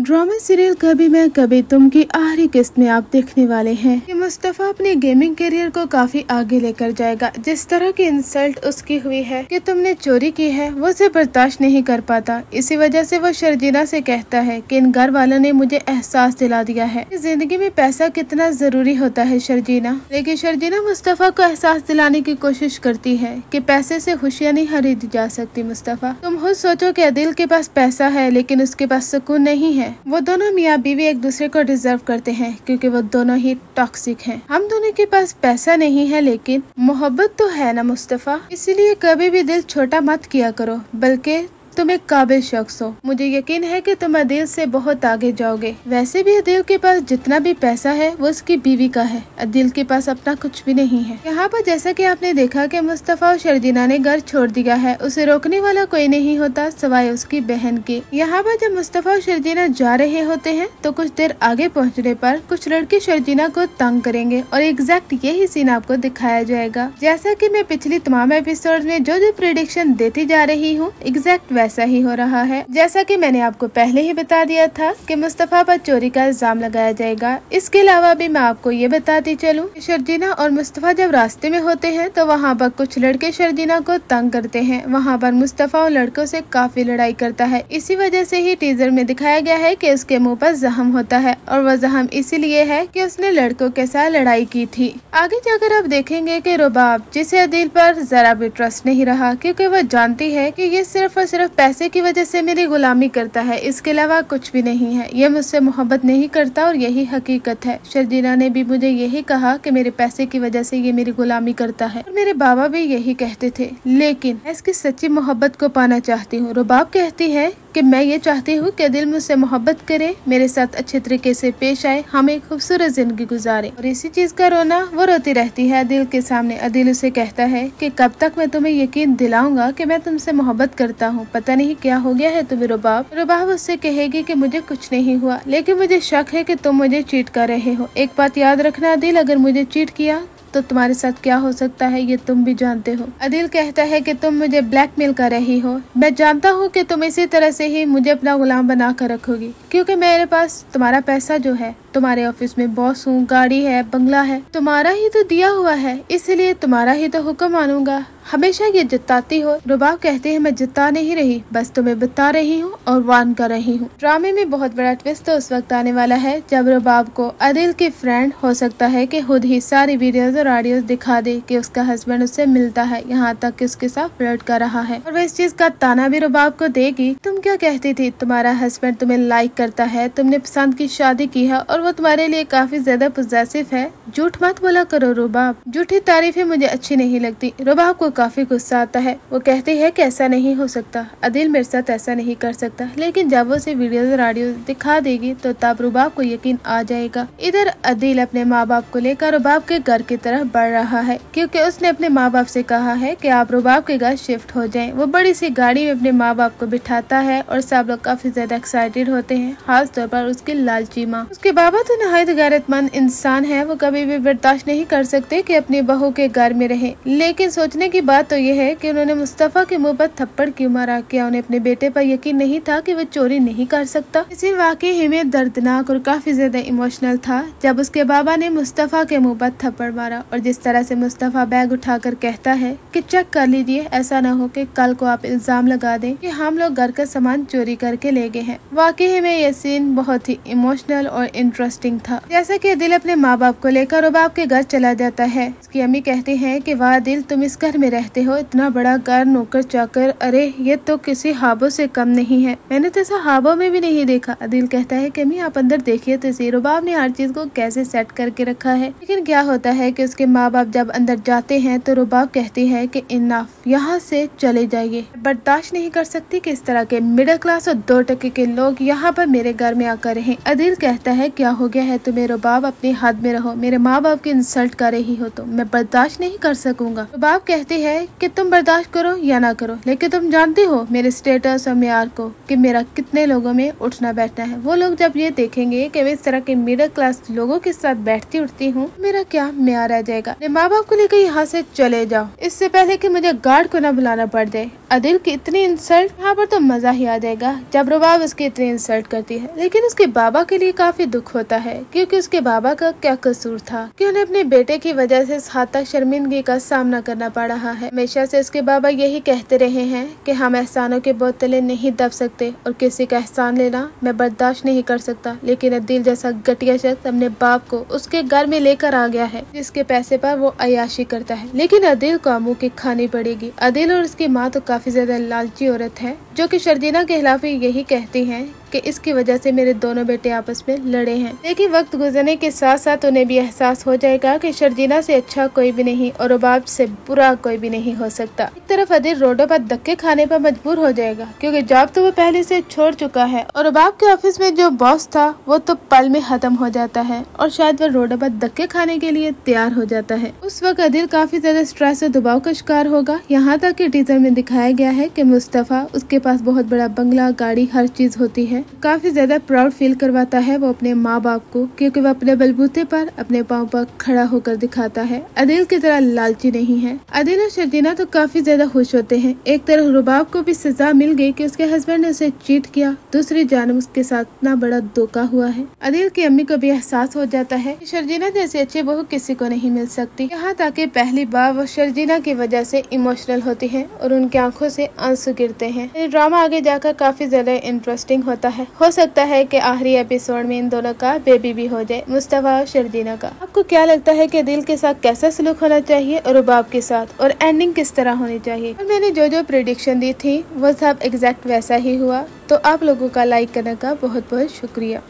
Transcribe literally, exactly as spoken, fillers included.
Drama serial कभी मैं कभी तुम की आखिरी किस्त में आप देखने वाले हैं कि मुस्तफा अपने गेमिंग करियर को काफी आगे लेकर जाएगा। जिस तरह की इंसल्ट उसकी हुई है कि तुमने चोरी की है वो उसे बर्दाश्त नहीं कर पाता। इसी वजह से वो शर्जीना से कहता है कि इन घर वालों ने मुझे एहसास दिला दिया है कि जिंदगी में पैसा कितना जरूरी होता है शर्जीना। लेकिन शर्जीना मुस्तफा को एहसास दिलाने की कोशिश करती है कि पैसे से खुशियाँ नहीं खरीदी जा सकती। मुस्तफा, तुम खुद सोचो कि अदिल के पास पैसा है लेकिन उसके पास सुकून नहीं है। वो दोनों मियाँ बीवी एक दूसरे को डिजर्व करते हैं क्योंकि वो दोनों ही टॉक्सिक हैं। हम दोनों के पास पैसा नहीं है लेकिन मोहब्बत तो है ना मुस्तफा, इसलिए कभी भी दिल छोटा मत किया करो, बल्कि तुम एक काबिल शख्स हो। मुझे यकीन है कि तुम अदिल से बहुत आगे जाओगे। वैसे भी अदिल के पास जितना भी पैसा है वो उसकी बीवी का है, अदिल के पास अपना कुछ भी नहीं है। यहाँ पर जैसा कि आपने देखा कि मुस्तफा और शर्जीना ने घर छोड़ दिया है, उसे रोकने वाला कोई नहीं होता सिवाय उसकी बहन के। यहाँ पर जब मुस्तफा और शर्जीना जा रहे होते हैं तो कुछ देर आगे पहुँचने पर कुछ लड़के शर्जीना को तंग करेंगे और एग्जैक्ट यही सीन आपको दिखाया जाएगा। जैसा की मैं पिछली तमाम एपिसोड में जो जो प्रेडिक्शन देती जा रही हूँ एग्जैक्ट वैसा ही हो रहा है। जैसा कि मैंने आपको पहले ही बता दिया था कि मुस्तफा पर चोरी का इल्जाम लगाया जाएगा। इसके अलावा भी मैं आपको ये बताती चलूं कि शर्जीना और मुस्तफा जब रास्ते में होते हैं तो वहाँ पर कुछ लड़के शर्जीना को तंग करते हैं। वहाँ पर मुस्तफा उन लड़कों से काफी लड़ाई करता है। इसी वजह से ही टीजर में दिखाया गया है कि उसके मुँह पर जख्म होता है और वह जख्म इसीलिए है कि उसने लड़कों के साथ लड़ाई की थी। आगे जाकर आप देखेंगे कि रुबाब, जिसे अदिल पर जरा भी ट्रस्ट नहीं रहा क्योंकि वह जानती है कि ये सिर्फ और सिर्फ पैसे की वजह से मेरी गुलामी करता है, इसके अलावा कुछ भी नहीं है। ये मुझसे मोहब्बत नहीं करता और यही हकीकत है। शर्जीना ने भी मुझे यही कहा कि मेरे पैसे की वजह से ये मेरी गुलामी करता है और मेरे बाबा भी यही कहते थे, लेकिन मैं इसकी सच्ची मोहब्बत को पाना चाहती हूँ। रुबाब कहती है कि मैं ये चाहती हूँ कि दिल मुझसे मोहब्बत करे, मेरे साथ अच्छे तरीके से पेश आए, हम एक खूबसूरत जिंदगी गुजारे। और इसी चीज का रोना वो रोती रहती है अदिल के सामने। अदिल उसे कहता है कि कब तक मैं तुम्हें यकीन दिलाऊंगा कि मैं तुमसे मोहब्बत करता हूँ, पता नहीं क्या हो गया है तुम्हें रुबाब। रुबाब उससे कहेगी कि मुझे कुछ नहीं हुआ लेकिन मुझे शक है कि तुम मुझे चीट कर रहे हो। एक बात याद रखना अदिल, अगर मुझे चीट किया तो तुम्हारे साथ क्या हो सकता है ये तुम भी जानते हो। अदिल कहता है कि तुम मुझे ब्लैकमेल कर रही हो। मैं जानता हूँ कि तुम इसी तरह से ही मुझे अपना गुलाम बना कर रखोगी क्योंकि मेरे पास तुम्हारा पैसा जो है, तुम्हारे ऑफिस में बॉस हूँ, गाड़ी है, बंगला है, तुम्हारा ही तो दिया हुआ है, इसलिए तुम्हारा ही तो हुक्म मानूंगा। हमेशा ये जताती हो। रुबाब कहते हैं मैं जता नहीं रही, बस तुम्हें बता रही हूँ और वार्न कर रही हूँ। ड्रामे में बहुत बड़ा ट्विस्ट तो उस वक्त आने वाला है जब रुबाब को अदिल की फ्रेंड हो सकता है कि खुद ही सारी वीडियोस और ऑडियोस दिखा दे कि उसका हस्बैंड उससे मिलता है, यहाँ तक कि उसके साथ फ्लर्ट कर रहा है। और वह इस चीज का ताना भी रुबाब को देगी। तुम क्या कहती थी, तुम्हारा हस्बैंड तुम्हें लाइक करता है, तुमने पसंद की शादी की है और वो तुम्हारे लिए काफी ज्यादा पॉजिटिव है। झूठ मत बोला करो रुबाब, झूठी तारीफें मुझे अच्छी नहीं लगती। रुबाब को काफी गुस्सा आता है। वो कहती है कि ऐसा नहीं हो सकता, अदिल मेरे साथ ऐसा नहीं कर सकता। लेकिन जब वो उसे वीडियोस और ऑडियो दिखा देगी तो तब रुबाब को यकीन आ जाएगा। इधर अदिल अपने माँ बाप को लेकर रुबाब के घर की तरफ बढ़ रहा है क्योंकि उसने अपने माँ बाप से कहा है कि आप रुबाब के घर शिफ्ट हो जाएं। वो बड़ी सी गाड़ी में अपने माँ बाप को बिठाता है और सब लोग काफी ज्यादा एक्साइटेड होते हैं, खास तौर पर उसकी लालची माँ। उसके बाबा तो नहायत गैरतमंद इंसान है, वो कभी भी बर्दाश्त नहीं कर सकते कि अपनी बहू के घर में रहे। लेकिन सोचने की बात तो ये है कि उन्होंने मुस्तफा के मुंह पर थप्पड़ क्यों मारा। क्या उन्हें अपने बेटे पर यकीन नहीं था कि वो चोरी नहीं कर सकता। इसी वाकये में दर्दनाक और काफी ज्यादा इमोशनल था जब उसके बाबा ने मुस्तफा के मुंह पर थप्पड़ मारा और जिस तरह से मुस्तफा बैग उठाकर कहता है कि चेक कर लीजिए, ऐसा न हो कि कल को आप इल्जाम लगा दें कि हम लोग घर का सामान चोरी करके ले गए हैं। वाकई में ये सीन बहुत ही इमोशनल और इंटरेस्टिंग था। जैसा कि दिल अपने माँ बाप को लेकर रुबाब के घर चला जाता है। उसकी अम्मी कहती है कि वाह दिल, तुम इस घर में रहते हो, इतना बड़ा घर, नौकर चाकर, अरे ये तो किसी हाबो से कम नहीं है, मैंने तो ऐसा हाबो में भी नहीं देखा। अदिल कहता है कि अम्मी आप अंदर देखिए तो सही, रुबाब ने हर चीज को कैसे सेट करके रखा है। लेकिन क्या होता है कि उसके माँ बाप जब अंदर जाते हैं तो रुबाब कहती है कि इनफ, यहाँ से चले जाइए, बर्दाश्त नहीं कर सकती कि इस तरह के मिडिल क्लास और दो टके के लोग यहाँ पर मेरे घर में आकर रहें। अदिल कहता है कि क्या हो गया है तुम्हें रुबाब, अपने हद में रहो, मेरे माँ बाप की इंसल्ट कर रही हो तो मैं बर्दाश्त नहीं कर सकूंगा। रुबाब कहती है कि तुम बर्दाश्त करो या ना करो, लेकिन तुम जानती हो मेरे स्टेटस और म्यार को कि मेरा कितने लोगों में उठना बैठना है। वो लोग जब ये देखेंगे कि मैं इस तरह के मिडिल क्लास लोगों के साथ बैठती उठती हूँ, मेरा क्या म्यार रह जाएगा। मेरे माँ बाप को लेकर यहाँ से चले जाओ, इससे पहले कि मुझे गार्ड को न बुलाना पड़ जाए। अदिल की इतनी इंसल्ट, यहाँ पर तो मजा ही आ जाएगा जब रुबाब उसकी इतनी इंसल्ट करती है। लेकिन उसके बाबा के लिए काफी दुख होता है, क्योंकि उसके बाबा का क्या कसूर था कि उन्हें अपने बेटे की वजह से इस हद तक शर्मिंदगी का सामना करना पड़ रहा है। हमेशा से उसके बाबा यही कहते रहे हैं कि हम एहसानों के बोतलें नहीं दब सकते और किसी का एहसान लेना मैं बर्दाश्त नहीं कर सकता। लेकिन अदिल जैसा घटिया शख्स अपने बाप को उसके घर में लेकर आ गया है, जिसके पैसे पर वो अयाशी करता है। लेकिन अदिल को मुंह की खानी पड़ेगी। अदिल और उसकी माँ तो काफी ज्यादा लालची औरत है, जो कि शर्जीना के खिलाफ यही कहती हैं कि इसकी वजह से मेरे दोनों बेटे आपस में लड़े हैं। लेकिन वक्त गुजरने के साथ साथ उन्हें भी एहसास हो जाएगा कि शर्जीना से अच्छा कोई भी नहीं और रुबाब से बुरा कोई भी नहीं हो सकता। एक तरफ अदिल रोडों पर धक्के खाने पर मजबूर हो जाएगा, क्योंकि जॉब तो वो पहले से छोड़ चुका है और रुबाब के ऑफिस में जो बॉस था वो तो पल में खत्म हो जाता है और शायद वो रोडों पर धक्के खाने के लिए तैयार हो जाता है। उस वक्त अदिल काफी ज्यादा स्ट्रेस और दबाव का शिकार होगा। यहाँ तक कि टीजर में दिखाया गया है कि मुस्तफा, उसके पास बहुत बड़ा बंगला, गाड़ी, हर चीज होती है। काफी ज्यादा प्राउड फील करवाता है वो अपने माँ बाप को, क्योंकि वो अपने बलबूते पर अपने पाँव पर खड़ा होकर दिखाता है। अदिल की तरह लालची नहीं है। अदिल और शर्जीना तो काफी ज्यादा खुश होते हैं। एक तरफ रुबाब को भी सजा मिल गई कि उसके हस्बैंड ने उसे चीट किया, दूसरी जानब उसके साथ इतना बड़ा धोखा हुआ है। अदिल की अम्मी को भी एहसास हो जाता है कि शर्जीना जैसी अच्छी बहू किसी को नहीं मिल सकती। यहाँ तक कि पहली बार वो शर्जीना की वजह से इमोशनल होती है और उनकी आंखों से आंसू गिरते हैं। ड्रामा आगे जाकर काफी ज्यादा इंटरेस्टिंग होता है। हो सकता है कि आखिरी एपिसोड में इन दोनों का बेबी भी हो जाए, मुस्तफा और शर्जीना का। आपको क्या लगता है कि दिल के साथ कैसा सलूक होना चाहिए और रुबाब के साथ, और एंडिंग किस तरह होनी चाहिए? और मैंने जो जो प्रेडिक्शन दी थी वो सब एग्जैक्ट वैसा ही हुआ। तो आप लोगों का लाइक करने का बहुत बहुत शुक्रिया।